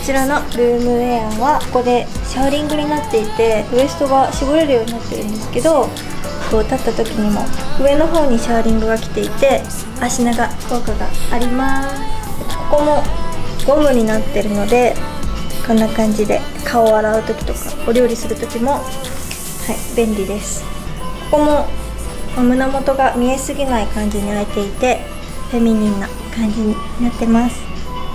ちらのルームウェアはここでシャーリングになっていて、ウエストが絞れるようになってるんですけど、こう立った時にも上の方にシャーリングが来ていて足長効果があります。ここもゴムになってるので、こんな感じで顔を洗う時とかお料理する時も便利です。ここも胸元が見えすぎない感じに開いていてフェミニンな感じになってます。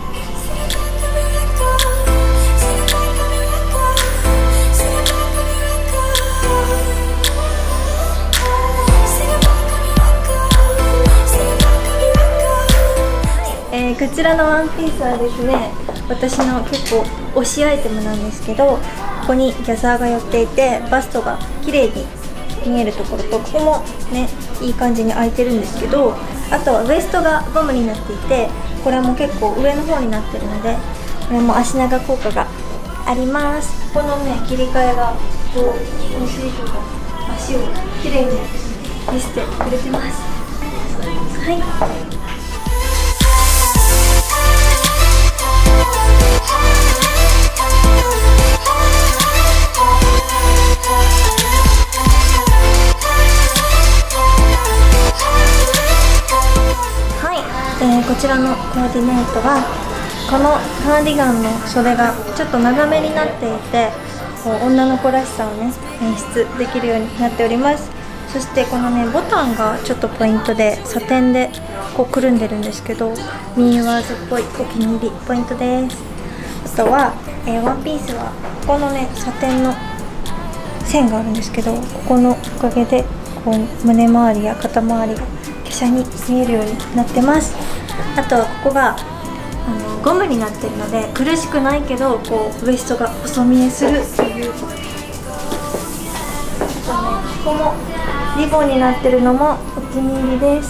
こちらのワンピースはですね、私の結構推しアイテムなんですけど、ここにギャザーが寄っていてバストが綺麗に見えるところと、ここもねいい感じに開いてるんですけど、あとはウエストがゴムになっていて、これも結構上の方になってるので、これも足長効果があります。このね切り替えがこうお尻とか足を綺麗に見せてくれてます。はい。こちらのコーディネートはこのカーディガンの袖がちょっと長めになっていて、こう女の子らしさをね演出できるようになっております。そしてこのねボタンがちょっとポイントでサテンでこうくるんでるんですけど、ミーワーズっぽいお気に入りポイントです。あとは、ワンピースはここのねサテンの線があるんですけど、ここのおかげでこう胸周りや肩周りが華奢に見えるようになってます。あとはここがゴムになってるので苦しくないけどこうウエストが細見えするという。あとね、ここもリボンになってるのもお気に入りです。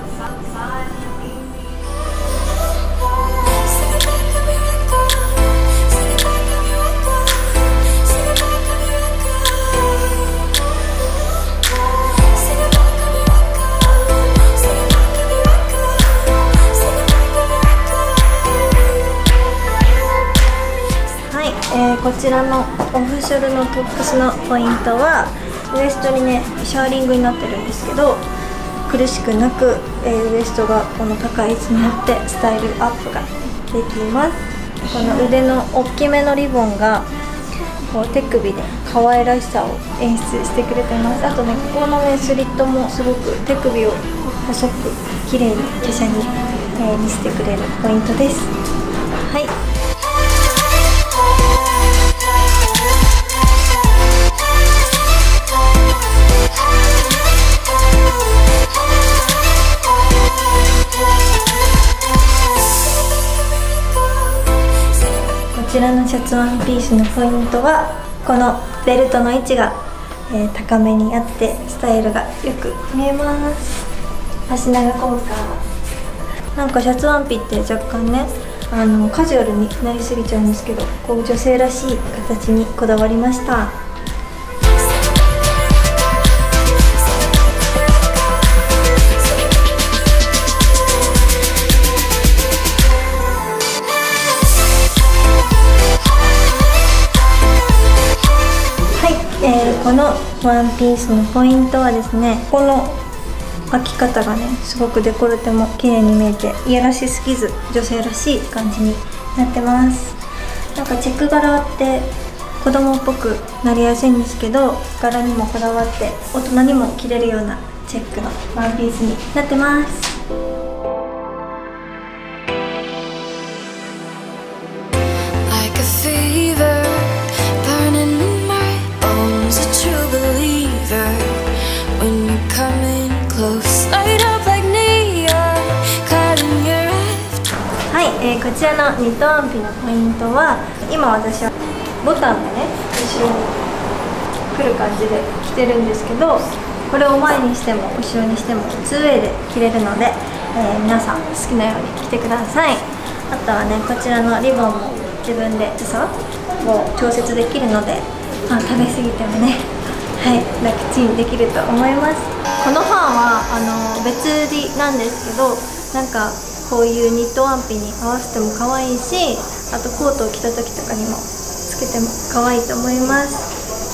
こちらのオフショルのトップスのポイントはウエストにねシャーリングになってるんですけど、苦しくなく、ウエストがこの高い位置になってスタイルアップができます。この腕の大きめのリボンがこう手首で可愛らしさを演出してくれてます。あとねここのねスリットもすごく手首を細く綺麗に華奢に、見せてくれるポイントです。はい。こちらのシャツワンピースのポイントはこのベルトの位置が、高めにあってスタイルがよく見えます。足長効果。なんかシャツワンピって若干ねカジュアルになりすぎちゃうんですけど、こう女性らしい形にこだわりました。このワンピースのポイントはですね、この開き方がねすごくデコルテも綺麗に見えて、いやらしすぎず女性らしい感じになってます。なんかチェック柄って子供っぽくなりやすいんですけど、柄にもこだわって大人にも着れるようなチェックのワンピースになってます。こちらのニットワンピのポイントは、今私はボタンがね後ろに来る感じで着てるんですけど、これを前にしても後ろにしても 2way で着れるので、皆さん好きなように着てください。あとはねこちらのリボンも自分で裾を調節できるので、食べ過ぎてもね楽ちんできると思います。このファンは別売りなんですけど、なんかこういうニットワンピに合わせても可愛いし、 あとコートを着た時とかにもつけても可愛いと思います。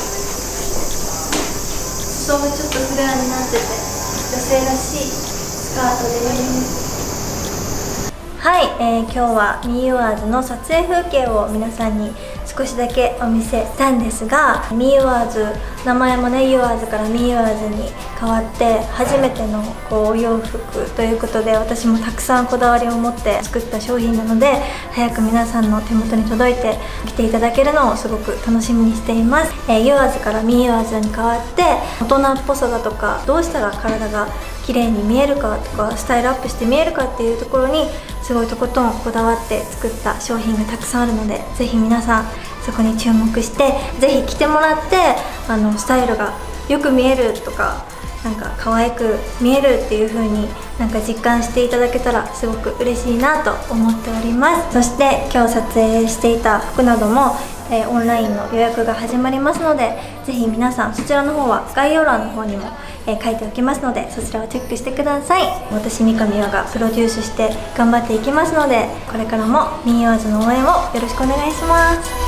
裾もちょっとフレアになってて女性らしいスカートです。はい、今日はミーユアーズの撮影風景を皆さんに少しだけお見せしたんですが、ミーユアーズ、名前もねユアーズからミーユアーズに変わって初めてのお洋服ということで、私もたくさんこだわりを持って作った商品なので、早く皆さんの手元に届いて来ていただけるのをすごく楽しみにしています。ユアーズからミーユアーズに変わって大人っぽさだとか、どうしたら体が綺麗に見えるかとか、スタイルアップして見えるかっていうところにすごいとことんこだわって作った商品がたくさんあるので、ぜひ皆さんそこに注目してぜひ着てもらって、スタイルがよく見えるとか、なんか可愛く見えるっていう風になんか実感していただけたらすごく嬉しいなと思っております。そして今日撮影していた服などもオンラインの予約が始まりますので、ぜひ皆さんそちらの方は概要欄の方にも書いておきますので、そちらをチェックしてください。私三上和がプロデュースして頑張っていきますので、これからもミーユアーズの応援をよろしくお願いします。